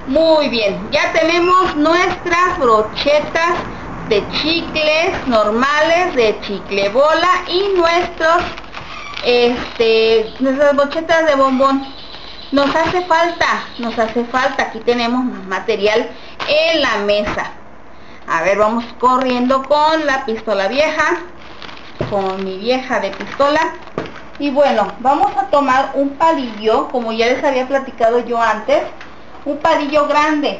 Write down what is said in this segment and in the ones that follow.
Muy bien, ya tenemos nuestras brochetas de chicles normales, de chicle bola, y nuestras brochetas de bombón. Nos hace falta, aquí tenemos más material en la mesa. A ver, vamos corriendo con la pistola vieja, con mi vieja de pistola. Y bueno, vamos a tomar un palillo, como ya les había platicado yo antes, un palillo grande.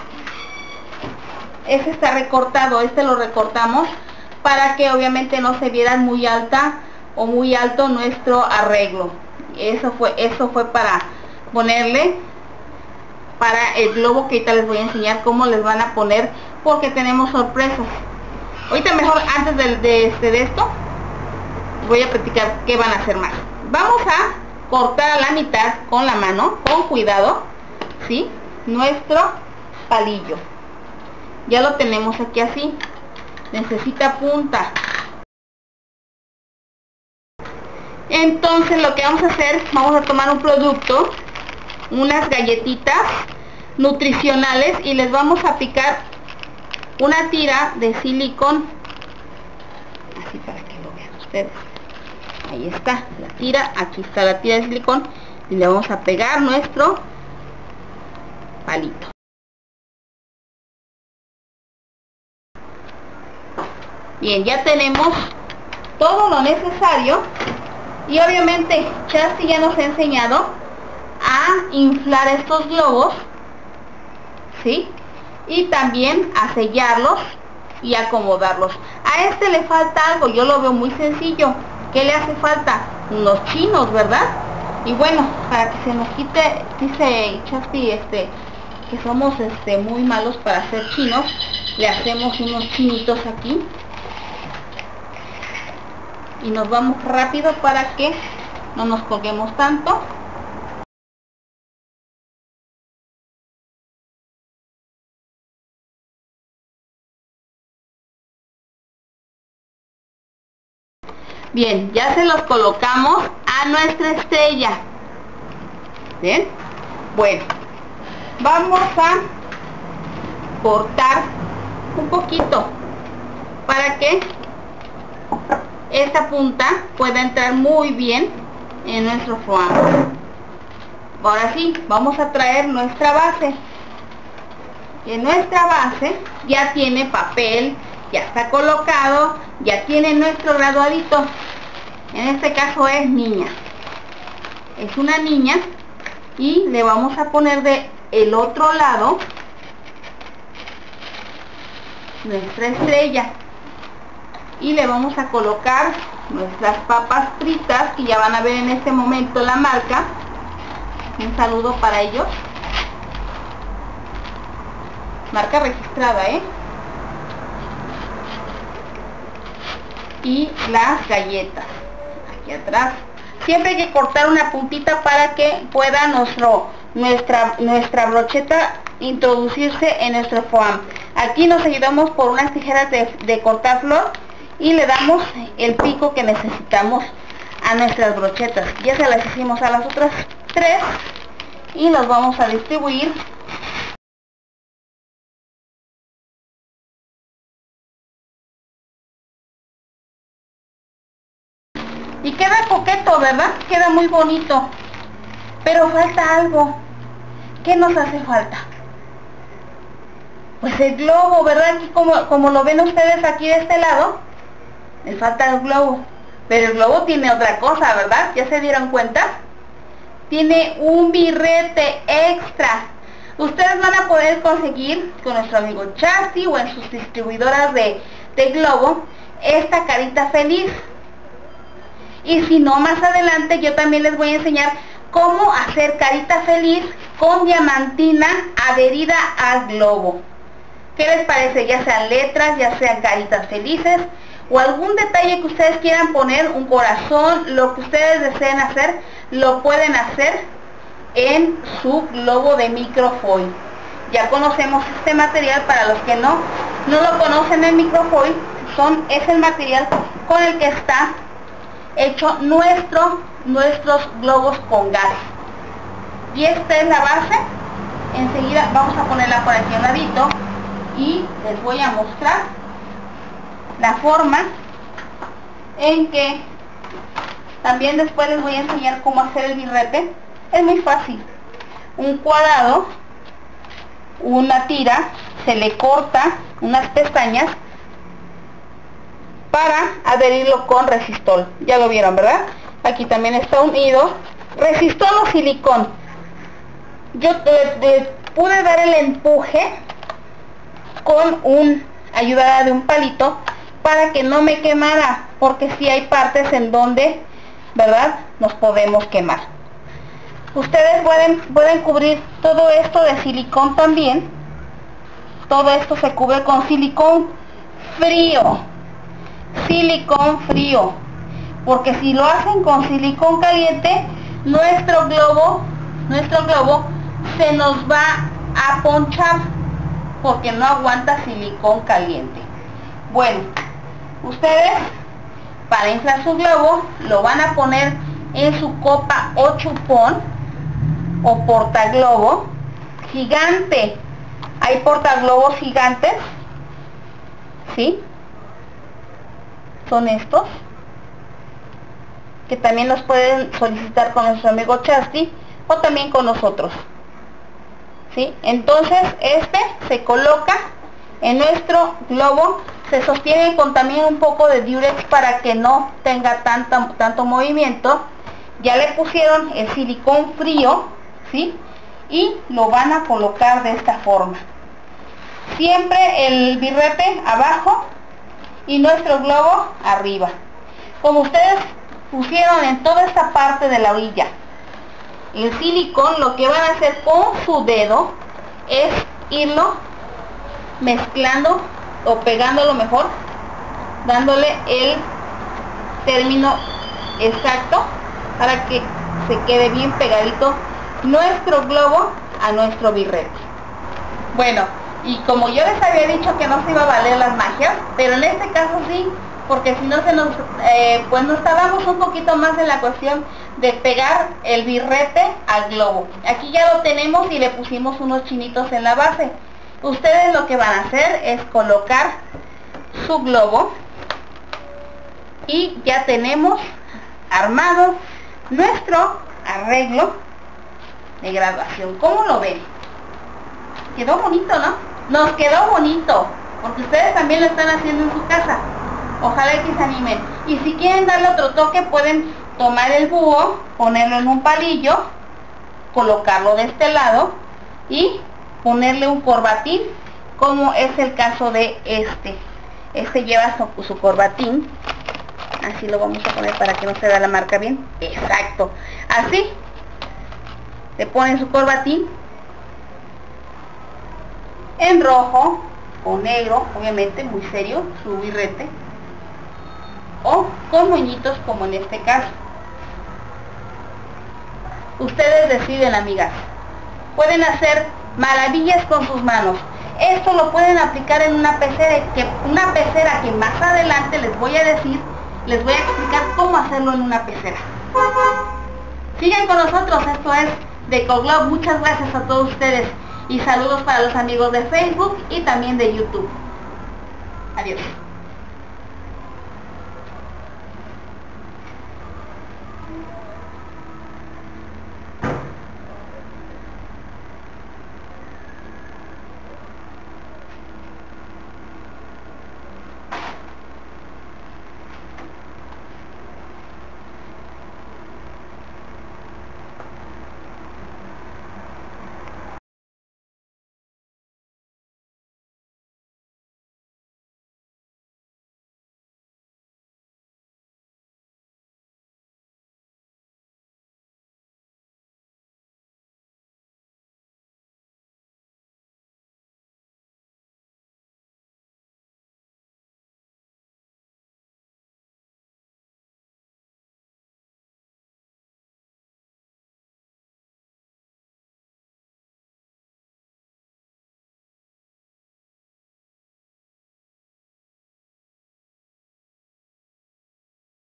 Este está recortado, este lo recortamos para que obviamente no se viera muy alta o muy alto nuestro arreglo. Eso fue para ponerle para el globo, que ahorita les voy a enseñar cómo les van a poner, porque tenemos sorpresas. Ahorita mejor, antes de esto, voy a platicar qué van a hacer más. Vamos a cortar a la mitad con la mano, con cuidado, ¿sí? Nuestro palillo. Ya lo tenemos aquí así. Necesita punta. Entonces lo que vamos a hacer, vamos a tomar un producto, unas galletitas nutricionales, y les vamos a aplicar una tira de silicón, así para que lo vean ustedes. Ahí está la tira, aquí está la tira de silicón, y le vamos a pegar nuestro palito. Bien, ya tenemos todo lo necesario, y obviamente Chasti ya nos ha enseñado a inflar estos globos, ¿sí? Y también a sellarlos y acomodarlos. A este le falta algo, yo lo veo muy sencillo. ¿Qué le hace falta? Unos chinos, ¿verdad? Y bueno, para que se nos quite, dice Chasti que somos muy malos para hacer chinos, le hacemos unos chinitos aquí. Y nos vamos rápido para que no nos colguemos tanto. Bien, ya se los colocamos a nuestra estrella. Bien, bueno, vamos a cortar un poquito para que esta punta pueda entrar muy bien en nuestro foam. Ahora sí, vamos a traer nuestra base. En nuestra base ya tiene papel, ya está colocado, ya tiene nuestro graduadito. En este caso es niña, es una niña, y le vamos a poner de el otro lado nuestra estrella, y le vamos a colocar nuestras papas fritas, que ya van a ver en este momento la marca. Un saludo para ellos, marca registrada, y las galletas aquí atrás. Siempre hay que cortar una puntita para que pueda nuestra brocheta introducirse en nuestro foam. Aquí nos ayudamos por unas tijeras de cortar flor, y le damos el pico que necesitamos a nuestras brochetas. Ya se las hicimos a las otras tres, y los vamos a distribuir. Y queda coqueto, ¿verdad? Queda muy bonito. Pero falta algo. ¿Qué nos hace falta? Pues el globo, ¿verdad? Aquí como lo ven ustedes aquí de este lado, le falta el globo. Pero el globo tiene otra cosa, ¿verdad? ¿Ya se dieron cuenta? Tiene un birrete extra. Ustedes van a poder conseguir con nuestro amigo Chasti o en sus distribuidoras de globo esta carita feliz. Y si no, más adelante yo también les voy a enseñar cómo hacer carita feliz con diamantina adherida al globo. ¿Qué les parece? Ya sean letras, ya sean caritas felices, o algún detalle que ustedes quieran poner, un corazón, lo que ustedes deseen hacer, lo pueden hacer en su globo de microfoil. Ya conocemos este material. Para los que no lo conocen, el microfoil es el material con el que está hecho nuestros globos con gas. Y esta es la base enseguida vamos a ponerla por aquí a un ladito y les voy a mostrar la forma en que también después les voy a enseñar cómo hacer el birrete. Es muy fácil. Un cuadrado, una tira, se le corta unas pestañas para adherirlo con resistol. Ya lo vieron, ¿verdad? Aquí también está unido. Resistol o silicón. Yo pude dar el empuje con ayuda de un palito para que no me quemara, porque sí hay partes en donde, ¿verdad?, nos podemos quemar. Ustedes pueden cubrir todo esto de silicón también. Todo esto se cubre con silicón frío. Silicón frío. Porque si lo hacen con silicón caliente, nuestro globo se nos va a ponchar, porque no aguanta silicón caliente. Bueno, ustedes para inflar su globo lo van a poner en su copa o chupón o portaglobo gigante. Hay portaglobos gigantes, ¿sí? Son estos, que también los pueden solicitar con nuestro amigo Chasti o también con nosotros, ¿sí? Entonces este se coloca en nuestro globo, se sostiene con también un poco de Durex para que no tenga tanto movimiento. Ya le pusieron el silicón frío, ¿sí? Y lo van a colocar de esta forma. Siempre el birrete abajo y nuestro globo arriba. Como ustedes pusieron en toda esta parte de la orilla el silicón, lo que van a hacer con su dedo es irlo mezclando o pegándolo mejor, dándole el término exacto para que se quede bien pegadito nuestro globo a nuestro birrete. Bueno, y como yo les había dicho que no se iba a valer las magias, pero en este caso sí, porque si no pues nos tardamos un poquito más en la cuestión de pegar el birrete al globo. Aquí ya lo tenemos y le pusimos unos chinitos en la base. Ustedes lo que van a hacer es colocar su globo y ya tenemos armado nuestro arreglo de graduación. ¿Cómo lo ven? Quedó bonito, ¿no? Nos quedó bonito, porque ustedes también lo están haciendo en su casa. Ojalá que se animen. Y si quieren darle otro toque, pueden tomar el búho, ponerlo en un palillo, colocarlo de este lado y ponerle un corbatín, como es el caso de este. Este lleva su corbatín. Así lo vamos a poner para que no se vea la marca bien. Exacto. Así. Le ponen su corbatín en rojo o negro, obviamente, muy serio, su birrete. O con moñitos, como en este caso. Ustedes deciden, amigas. Pueden hacer maravillas con sus manos. Esto lo pueden aplicar en una pecera que más adelante les voy a explicar cómo hacerlo en una pecera. Sigan con nosotros, esto es Decoglobe. Muchas gracias a todos ustedes y saludos para los amigos de Facebook y también de YouTube. Adiós.